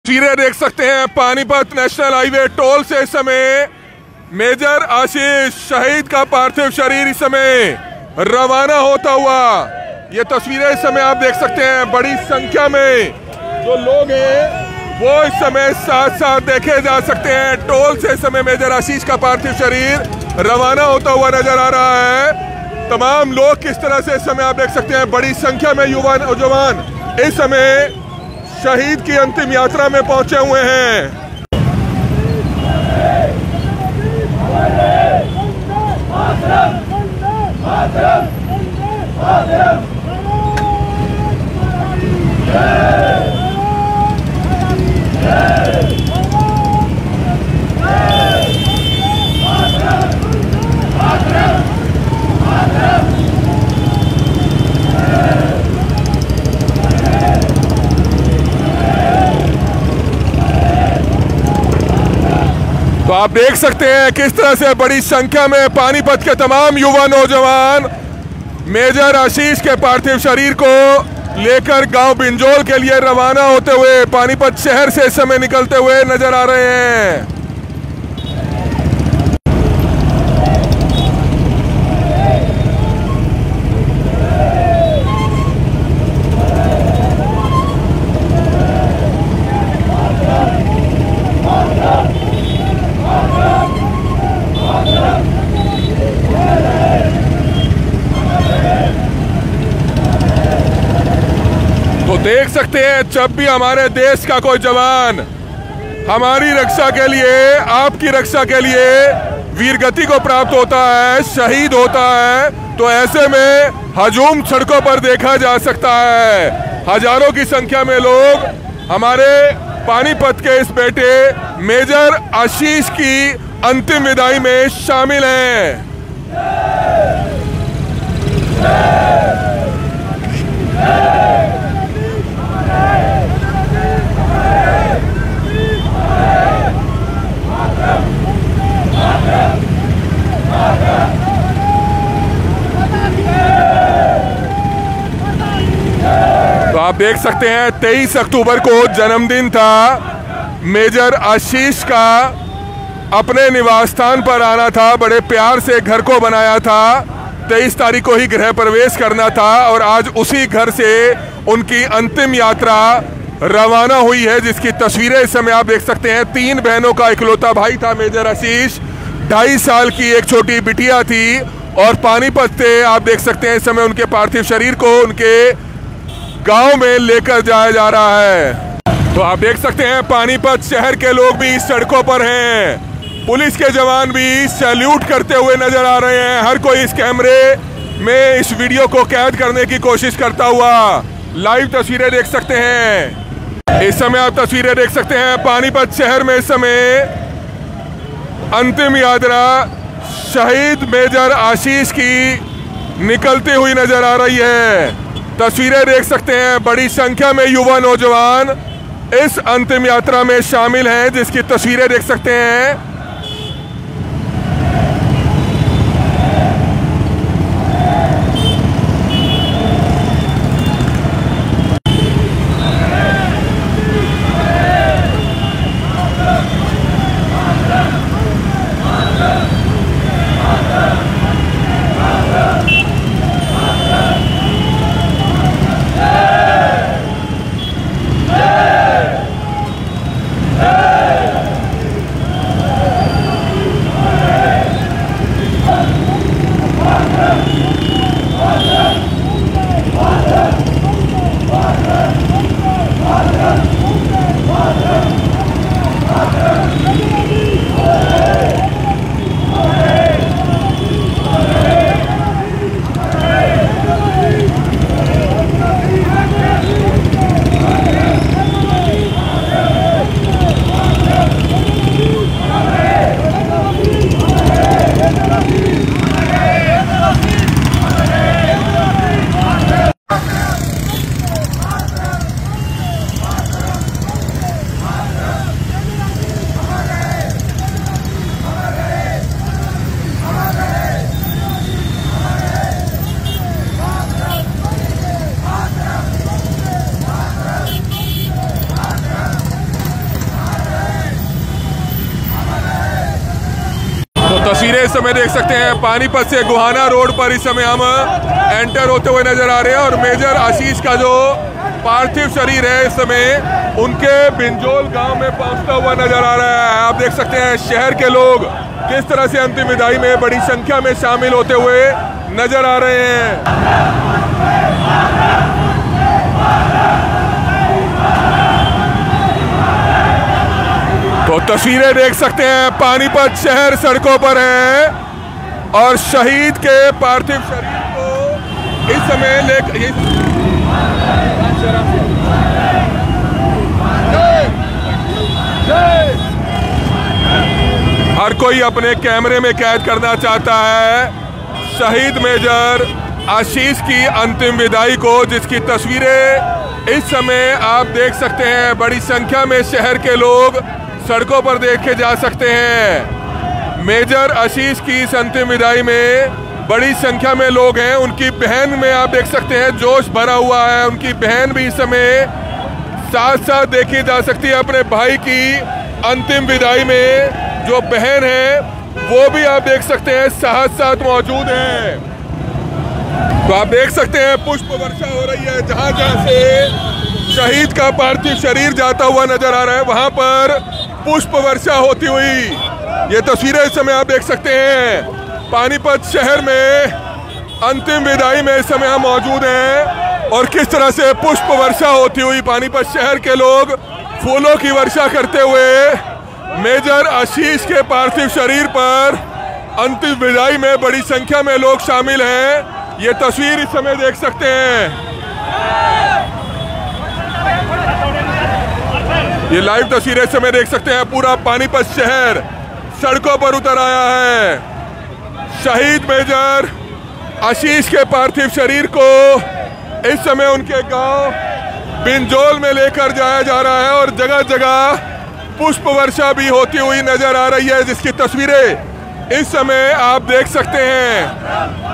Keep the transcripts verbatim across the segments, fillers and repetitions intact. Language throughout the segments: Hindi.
तस्वीरें देख सकते हैं पानीपत नेशनल हाईवे टोल से इस समय मेजर आशीष शहीद का पार्थिव शरीर इस समय रवाना होता हुआ। ये तस्वीरें इस समय आप देख सकते हैं, बड़ी संख्या में जो लोग हैं वो इस समय साथ साथ देखे जा सकते हैं। टोल से इस समय मेजर आशीष का पार्थिव शरीर रवाना होता हुआ नजर आ रहा है। तमाम लोग किस तरह से इस समय आप देख सकते हैं, बड़ी संख्या में युवा नौजवान इस समय शहीद की अंतिम यात्रा में पहुंचे हुए हैं। तो आप देख सकते हैं किस तरह से बड़ी संख्या में पानीपत के तमाम युवा नौजवान मेजर आशीष के पार्थिव शरीर को लेकर गांव बिंजोल के लिए रवाना होते हुए पानीपत शहर से इस समय निकलते हुए नजर आ रहे हैं। तो देख सकते हैं जब भी हमारे देश का कोई जवान हमारी रक्षा के लिए, आपकी रक्षा के लिए वीरगति को प्राप्त होता है, शहीद होता है, तो ऐसे में हजूम सड़कों पर देखा जा सकता है। हजारों की संख्या में लोग हमारे पानीपत के इस बेटे मेजर आशीष की अंतिम विदाई में शामिल हैं। तो आप देख सकते हैं तेईस अक्टूबर को जन्मदिन था मेजर आशीष का। अपने निवास स्थान पर आना था, बड़े प्यार से घर को बनाया था। तेईस तारीख को ही गृह प्रवेश करना था और आज उसी घर से उनकी अंतिम यात्रा रवाना हुई है, जिसकी तस्वीरें इस समय आप देख सकते हैं। तीन बहनों का इकलौता भाई था मेजर आशीष, ढाई साल की एक छोटी बिटिया थी और पानीपत से आप देख सकते हैं इस समय उनके पार्थिव शरीर को उनके गांव में लेकर जाया जा रहा है। तो आप देख सकते हैं पानीपत शहर के लोग भी सड़कों पर हैं, पुलिस के जवान भी सैल्यूट करते हुए नजर आ रहे हैं। हर कोई इस कैमरे में इस वीडियो को कैद करने की कोशिश करता हुआ लाइव तस्वीरें देख सकते हैं। इस समय आप तस्वीरें देख सकते हैं पानीपत शहर में इस समय अंतिम यात्रा शहीद मेजर आशीष की निकलती हुई नजर आ रही है। तस्वीरें देख सकते हैं, बड़ी संख्या में युवा नौजवान इस अंतिम यात्रा में शामिल हैं, जिसकी तस्वीरें देख सकते हैं। तस्वीरें इस समय देख सकते हैं पानीपत से गोहाना रोड पर इस समय हम एंटर होते हुए नजर आ रहे हैं और मेजर आशीष का जो पार्थिव शरीर है इस समय उनके बिंजोल गांव में पहुंचता हुआ नजर आ रहा है। आप देख सकते हैं शहर के लोग किस तरह से अंतिम विदाई में बड़ी संख्या में शामिल होते हुए नजर आ रहे हैं। तो तस्वीरें देख सकते हैं पानीपत शहर सड़कों पर है और शहीद के पार्थिव शरीर को इस समय लेकर हर कोई अपने कैमरे में कैद करना चाहता है शहीद मेजर आशीष की अंतिम विदाई को, जिसकी तस्वीरें इस समय आप देख सकते हैं। बड़ी संख्या में शहर के लोग सड़कों पर देखे जा सकते हैं। मेजर आशीष की इस अंतिम विदाई में बड़ी संख्या में लोग हैं। उनकी बहन में आप देख सकते हैं जोश भरा हुआ है। उनकी बहन भी इस समय साथ साथ देखी जा सकती है। अपने भाई की अंतिम विदाई में जो बहन है वो भी आप देख सकते हैं साथ साथ मौजूद हैं। तो आप देख सकते हैं पुष्प वर्षा हो रही है। जहां जहां से शहीद का पार्थिव शरीर जाता हुआ नजर आ रहा है वहां पर पुष्प वर्षा होती हुई ये तस्वीरें इस समय आप देख सकते हैं। पानीपत शहर में अंतिम विदाई में इस समय हम मौजूद हैं और किस तरह से पुष्प वर्षा होती हुई पानीपत शहर के लोग फूलों की वर्षा करते हुए मेजर आशीष के पार्थिव शरीर पर अंतिम विदाई में बड़ी संख्या में लोग शामिल हैं। ये तस्वीर इस समय देख सकते हैं। ये लाइव तस्वीरें इस समय देख सकते हैं। पूरा पानीपत शहर सड़कों पर उतर आया है। शहीद मेजर आशीष के पार्थिव शरीर को इस समय उनके गांव बिंजोल में लेकर जाया जा रहा है और जगह जगह पुष्प वर्षा भी होती हुई नजर आ रही है, जिसकी तस्वीरें इस समय आप देख सकते हैं।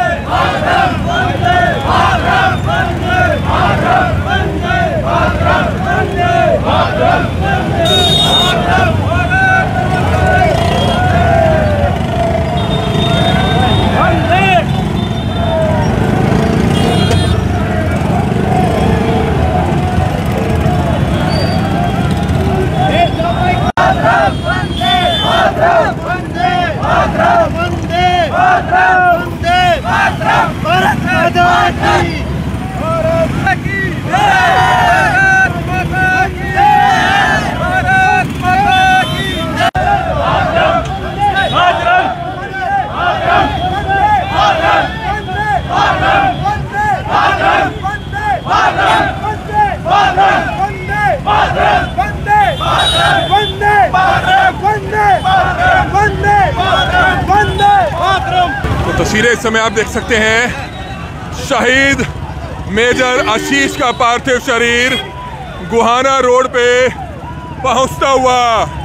तो तस्वीरें इस समय आप देख सकते हैं शहीद मेजर आशीष का पार्थिव शरीर गोहाना रोड पे पहुंचता हुआ।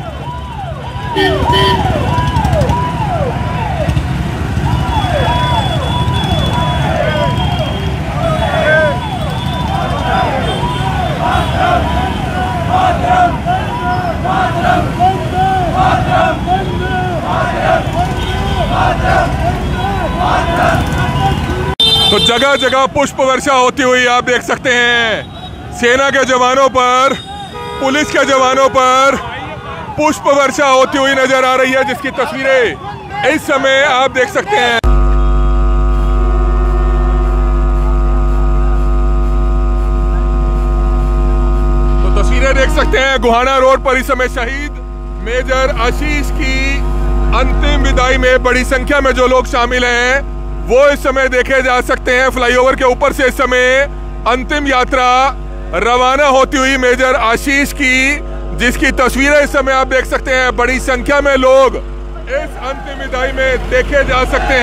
तो जगह जगह पुष्प वर्षा होती हुई आप देख सकते हैं। सेना के जवानों पर, पुलिस के जवानों पर पुष्प वर्षा होती हुई नजर आ रही है, जिसकी तस्वीरें इस समय आप देख सकते हैं। तो तस्वीरें देख सकते हैं गोहाना रोड पर इस समय शहीद मेजर आशीष की अंतिम विदाई में बड़ी संख्या में जो लोग शामिल हैं वो इस समय देखे जा सकते हैं। फ्लाईओवर के ऊपर से इस समय अंतिम यात्रा रवाना होती हुई मेजर आशीष की, जिसकी तस्वीरें इस समय आप देख सकते हैं। बड़ी संख्या में लोग इस अंतिम विदाई में देखे जा सकते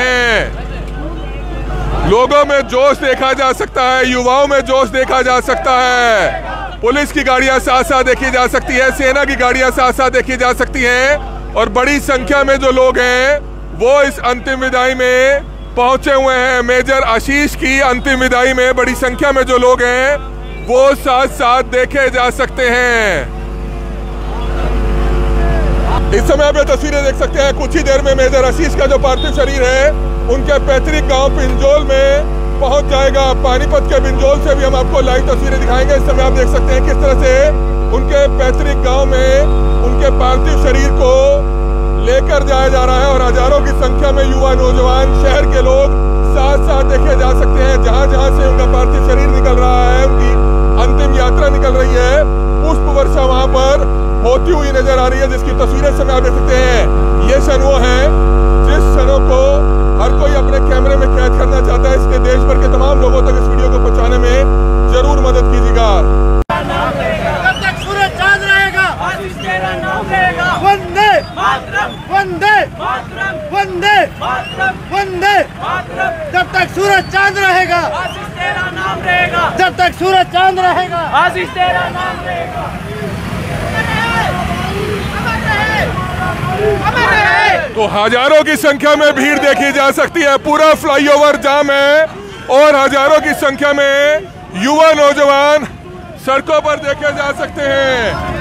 हैं। लोगों में जोश देखा जा सकता है, युवाओं में जोश देखा जा सकता है। पुलिस की गाड़ियां साथ साथ देखी जा सकती है, सेना की गाड़ियां साथ साथ देखी जा सकती हैं और बड़ी संख्या में जो लोग हैं वो इस अंतिम विदाई में पहुंचे हुए हैं। मेजर आशीष की अंतिम विदाई में बड़ी संख्या में जो लोग हैं वो साथ साथ देखे जा सकते हैं। इस समय आप ये तस्वीरें देख सकते हैं। कुछ ही देर में मेजर आशीष का जो पार्थिव शरीर है उनके पैतृक गांव पिंजोल में पहुंच जाएगा। पानीपत के पिंजोल से भी हम आपको लाइव तस्वीरें दिखाएंगे। इस समय आप देख सकते हैं किस तरह से उनके पैतृक गांव में उनके पार्थिव शरीर को लेकर जाया जा रहा है और हजारों की संख्या में युवा नौजवान शहर के लोग साथ साथ देखे जा सकते हैं। जहां जहां से उनका पार्थिव शरीर निकल रहा है, उनकी अंतिम यात्रा निकल रही है, पुष्प वर्षा वहां पर होती हुई नजर आ रही है, जिसकी तस्वीरें समय आप देख सकते हैं। ये क्षण वो है जिस क्षणों को हर कोई अपने कैमरे में कैद करना चाहता है। इसके देश भर के तमाम लोगों तक इस वीडियो को पहुंचाने में जरूर मदद कीजिएगा। जब तक सूरज चांद रहेगा तेरा नाम रहेगा। वंदे मातरम, वंदे मातरम, वंदे मातरम, वंदे मातरम। जब तक सूरज चांद रहेगा आशीष तेरा नाम रहेगा। जब तक सूरज चांद रहेगा आशीष तेरा नाम रहेगा। तो हजारों की संख्या में भीड़ देखी जा सकती है। पूरा फ्लाईओवर जाम है और हजारों की संख्या में युवा नौजवान सड़कों पर देखे जा सकते हैं।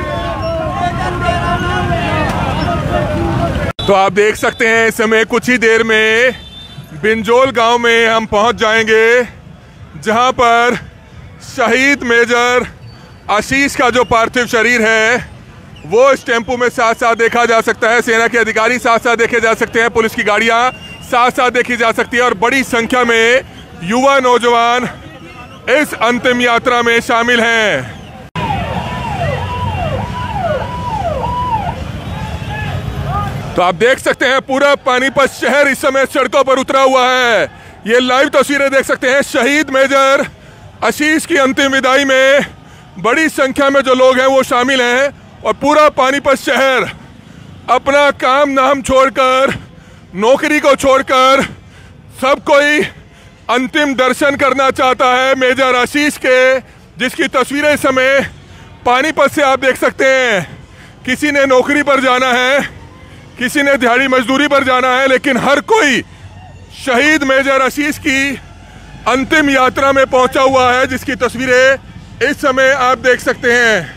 तो आप देख सकते हैं इस समय कुछ ही देर में बिंजोल गांव में हम पहुंच जाएंगे, जहां पर शहीद मेजर आशीष का जो पार्थिव शरीर है वो इस टेम्पो में साथ साथ देखा जा सकता है। सेना के अधिकारी साथ साथ देखे जा सकते हैं, पुलिस की गाड़ियां साथ साथ देखी जा सकती है और बड़ी संख्या में युवा नौजवान इस अंतिम यात्रा में शामिल हैं। तो आप देख सकते हैं पूरा पानीपत शहर इस समय सड़कों पर उतरा हुआ है। ये लाइव तस्वीरें देख सकते हैं। शहीद मेजर आशीष की अंतिम विदाई में बड़ी संख्या में जो लोग हैं वो शामिल हैं और पूरा पानीपत शहर अपना काम नाम छोड़कर, नौकरी को छोड़कर सब कोई अंतिम दर्शन करना चाहता है मेजर आशीष के, जिसकी तस्वीरें इस समय पानीपत से आप देख सकते हैं। किसी ने नौकरी पर जाना है, किसी ने दिहाड़ी मजदूरी पर जाना है, लेकिन हर कोई शहीद मेजर आशीष की अंतिम यात्रा में पहुंचा हुआ है, जिसकी तस्वीरें इस समय आप देख सकते हैं।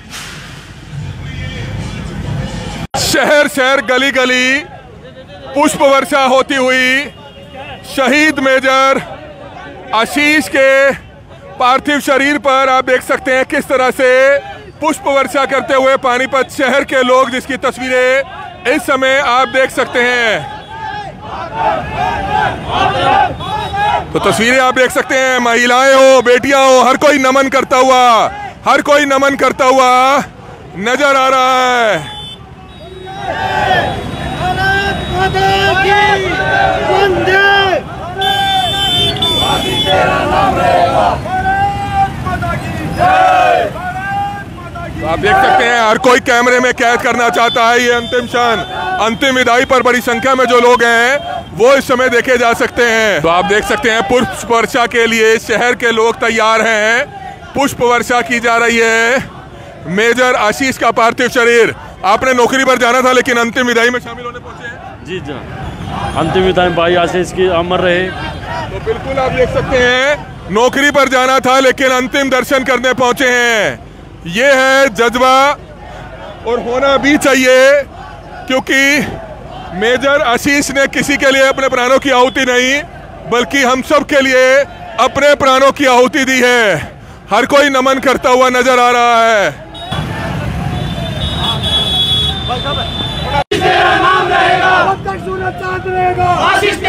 शहर शहर गली गली पुष्प वर्षा होती हुई शहीद मेजर आशीष के पार्थिव शरीर पर आप देख सकते हैं किस तरह से पुष्प वर्षा करते हुए पानीपत शहर के लोग, जिसकी तस्वीरें इस समय आप देख सकते हैं। तो तस्वीरें आप देख सकते हैं, महिलाएं हो, बेटियां हो, हर कोई नमन करता हुआ हर कोई नमन करता हुआ नजर आ रहा है। तो आप देख सकते हैं हर कोई कैमरे में कैद करना चाहता है ये अंतिम क्षण। अंतिम विदाई पर बड़ी संख्या में जो लोग हैं वो इस समय देखे जा सकते हैं। तो आप देख सकते हैं पुष्प वर्षा के लिए शहर के लोग तैयार हैं। पुष्प वर्षा की जा रही है। मेजर आशीष का पार्थिव शरीर, आपने नौकरी पर जाना था लेकिन अंतिम विदाई में शामिल होने पहुंचे हैं। जी जी, अंतिम विदाई भाई आशीष की अमर रहे। तो बिल्कुल आप देख सकते हैं नौकरी पर जाना था लेकिन अंतिम दर्शन करने पहुंचे हैं। ये है जज्बा और होना भी चाहिए, क्योंकि मेजर आशीष ने किसी के लिए अपने प्राणों की आहुति नहीं बल्कि हम सब के लिए अपने प्राणों की आहुति दी है। हर कोई नमन करता हुआ नजर आ रहा है। तेरा नाम रहेगा, जब तक सूरज चांद रहेगा आशीष